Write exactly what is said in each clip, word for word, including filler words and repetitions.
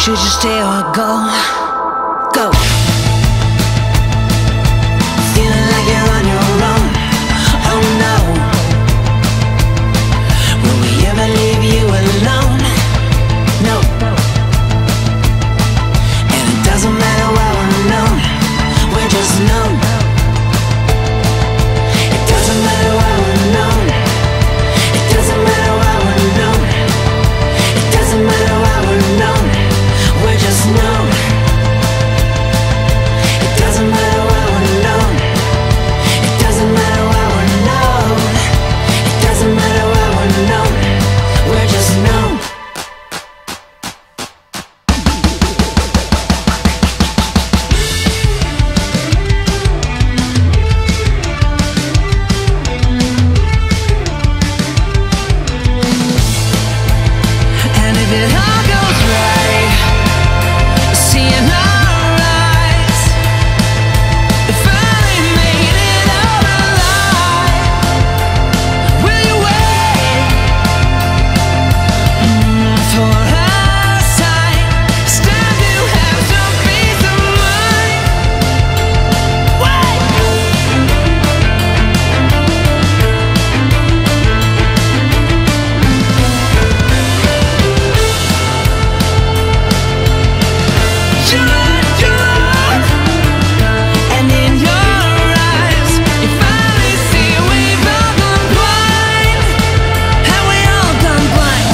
Should you stay or go? Go. Feeling like you're on your own. Oh no. Will we ever leave you alone? No. And it doesn't matter why we're known. We're just known. It doesn't matter why we're known. It doesn't matter why we're known. It doesn't matter why we're known. We're just known. It doesn't matter why we're known. It doesn't matter why we're known. It doesn't matter why we're known. We're just known. And if it all goes right, seeing our eyes, we finally made it out alive. Will you wait mm, for our sight? Stand to have some peace of mind. Wait. You're drunk, and in your eyes, you finally see we've all gone blind. Have we all gone blind?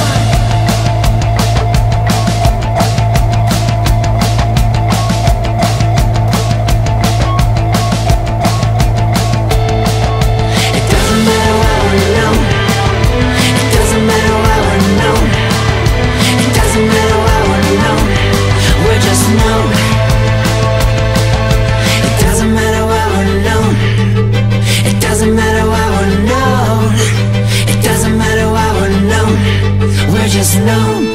It doesn't matter why we're known. It doesn't matter why we're known. It doesn't matter why we're known. We're just known. It doesn't matter why we're known. It doesn't matter why we're known. It doesn't matter why we're known. We're just known.